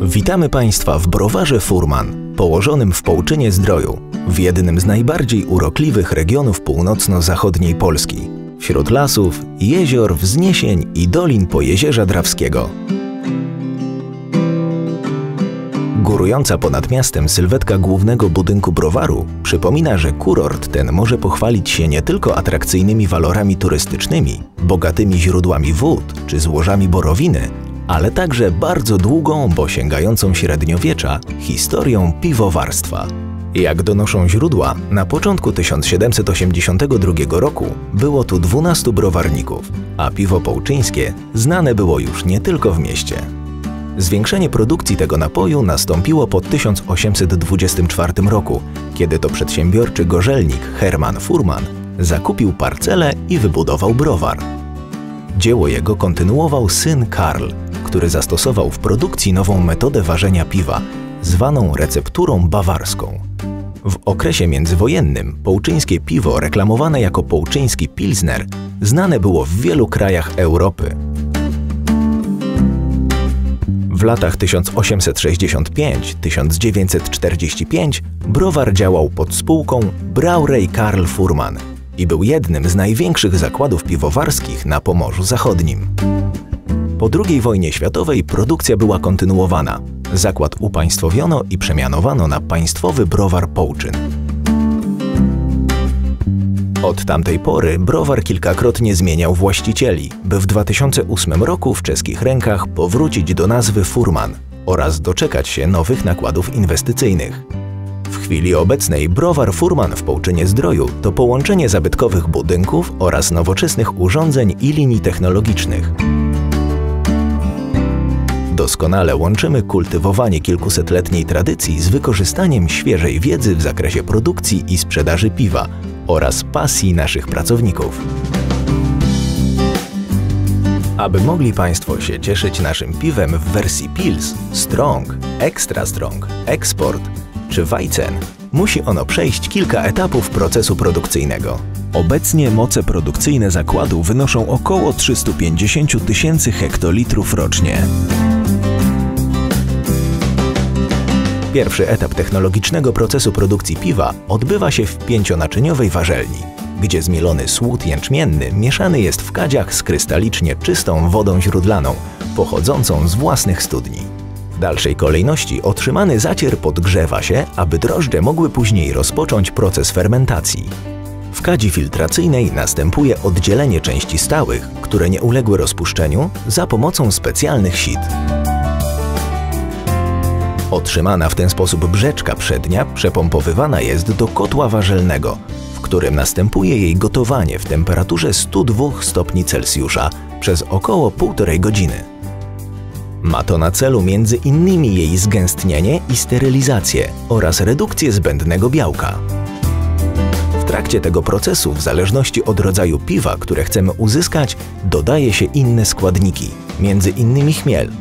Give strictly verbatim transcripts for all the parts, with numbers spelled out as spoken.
Witamy Państwa w browarze Furman, położonym w Połczynie-Zdroju, w jednym z najbardziej urokliwych regionów północno-zachodniej Polski, wśród lasów, jezior, wzniesień i dolin Pojezierza Drawskiego. Górująca ponad miastem sylwetka głównego budynku browaru przypomina, że kurort ten może pochwalić się nie tylko atrakcyjnymi walorami turystycznymi, bogatymi źródłami wód czy złożami borowiny, ale także bardzo długą, bo sięgającą średniowiecza, historią piwowarstwa. Jak donoszą źródła, na początku tysiąc siedemset osiemdziesiątego drugiego roku było tu dwunastu browarników, a piwo połczyńskie znane było już nie tylko w mieście. Zwiększenie produkcji tego napoju nastąpiło po tysiąc osiemset dwudziestym czwartym roku, kiedy to przedsiębiorczy gorzelnik Herman Furman zakupił parcelę i wybudował browar. Dzieło jego kontynuował syn Karl, który zastosował w produkcji nową metodę ważenia piwa, zwaną recepturą bawarską. W okresie międzywojennym połczyńskie piwo, reklamowane jako połczyński pilsner, znane było w wielu krajach Europy. W latach tysiąc osiemset sześćdziesiąt piąty do tysiąc dziewięćset czterdziestego piątego browar działał pod spółką Brauerei Karl Furman i był jednym z największych zakładów piwowarskich na Pomorzu Zachodnim. Po drugiej wojnie światowej produkcja była kontynuowana. Zakład upaństwowiono i przemianowano na Państwowy Browar Połczyn. Od tamtej pory browar kilkakrotnie zmieniał właścicieli, by w dwa tysiące ósmym roku w czeskich rękach powrócić do nazwy Furman oraz doczekać się nowych nakładów inwestycyjnych. W chwili obecnej browar Furman w Połczynie-Zdroju to połączenie zabytkowych budynków oraz nowoczesnych urządzeń i linii technologicznych. Doskonale łączymy kultywowanie kilkusetletniej tradycji z wykorzystaniem świeżej wiedzy w zakresie produkcji i sprzedaży piwa oraz pasji naszych pracowników. Aby mogli Państwo się cieszyć naszym piwem w wersji Pils, Strong, Extra Strong, Export czy Weizen, musi ono przejść kilka etapów procesu produkcyjnego. Obecnie moce produkcyjne zakładu wynoszą około trzysta pięćdziesiąt tysięcy hektolitrów rocznie. Pierwszy etap technologicznego procesu produkcji piwa odbywa się w pięcionaczyniowej warzelni, gdzie zmielony słód jęczmienny mieszany jest w kadziach z krystalicznie czystą wodą źródlaną, pochodzącą z własnych studni. W dalszej kolejności otrzymany zacier podgrzewa się, aby drożdże mogły później rozpocząć proces fermentacji. W kadzi filtracyjnej następuje oddzielenie części stałych, które nie uległy rozpuszczeniu, za pomocą specjalnych sit. Otrzymana w ten sposób brzeczka przednia przepompowywana jest do kotła warzelnego, w którym następuje jej gotowanie w temperaturze stu dwóch stopni Celsjusza przez około półtorej godziny. Ma to na celu między innymi jej zgęstnienie i sterylizację oraz redukcję zbędnego białka. W trakcie tego procesu, w zależności od rodzaju piwa, które chcemy uzyskać, dodaje się inne składniki, między innymi chmiel.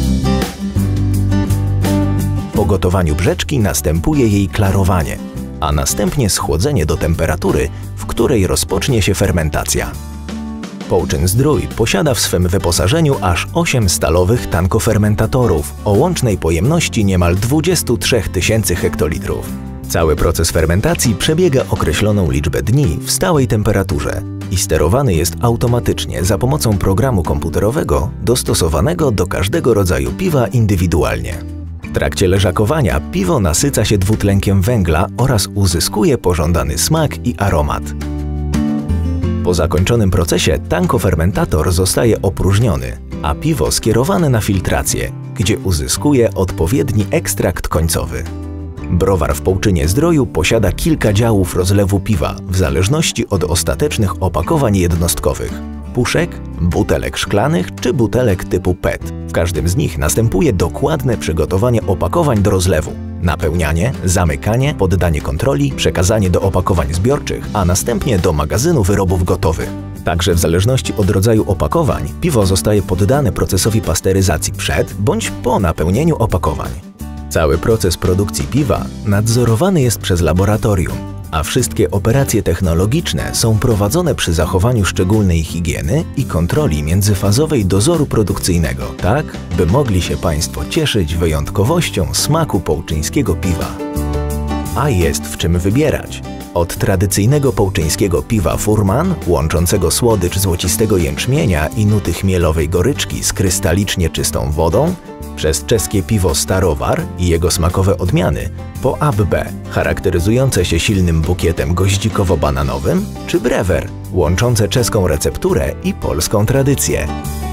Po gotowaniu brzeczki następuje jej klarowanie, a następnie schłodzenie do temperatury, w której rozpocznie się fermentacja. Połczyn-Zdrój posiada w swym wyposażeniu aż osiem stalowych tankofermentatorów o łącznej pojemności niemal dwudziestu trzech tysięcy hektolitrów. Cały proces fermentacji przebiega określoną liczbę dni w stałej temperaturze i sterowany jest automatycznie za pomocą programu komputerowego dostosowanego do każdego rodzaju piwa indywidualnie. W trakcie leżakowania piwo nasyca się dwutlenkiem węgla oraz uzyskuje pożądany smak i aromat. Po zakończonym procesie tankofermentator zostaje opróżniony, a piwo skierowane na filtrację, gdzie uzyskuje odpowiedni ekstrakt końcowy. Browar w Połczynie-Zdroju posiada kilka działów rozlewu piwa w zależności od ostatecznych opakowań jednostkowych – puszek, butelek szklanych czy butelek typu P E T. W każdym z nich następuje dokładne przygotowanie opakowań do rozlewu, napełnianie, zamykanie, poddanie kontroli, przekazanie do opakowań zbiorczych, a następnie do magazynu wyrobów gotowych. Także w zależności od rodzaju opakowań piwo zostaje poddane procesowi pasteryzacji przed bądź po napełnieniu opakowań. Cały proces produkcji piwa nadzorowany jest przez laboratorium, a wszystkie operacje technologiczne są prowadzone przy zachowaniu szczególnej higieny i kontroli międzyfazowej dozoru produkcyjnego, tak by mogli się Państwo cieszyć wyjątkowością smaku połczyńskiego piwa. A jest w czym wybierać. Od tradycyjnego połczyńskiego piwa Furman, łączącego słodycz złocistego jęczmienia i nuty chmielowej goryczki z krystalicznie czystą wodą, przez czeskie piwo Starowar i jego smakowe odmiany, po Abbe, charakteryzujące się silnym bukietem goździkowo-bananowym, czy Brewer, łączące czeską recepturę i polską tradycję.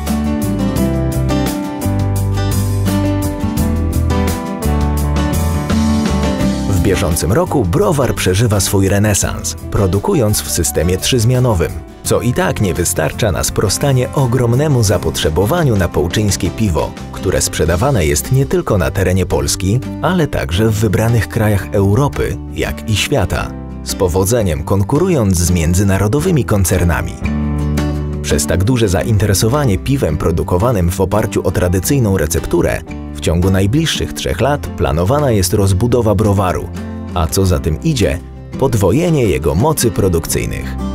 W bieżącym roku browar przeżywa swój renesans, produkując w systemie trzyzmianowym, co i tak nie wystarcza na sprostanie ogromnemu zapotrzebowaniu na połczyńskie piwo, które sprzedawane jest nie tylko na terenie Polski, ale także w wybranych krajach Europy, jak i świata, z powodzeniem konkurując z międzynarodowymi koncernami. Przez tak duże zainteresowanie piwem produkowanym w oparciu o tradycyjną recepturę, w ciągu najbliższych trzech lat planowana jest rozbudowa browaru, a co za tym idzie, podwojenie jego mocy produkcyjnych.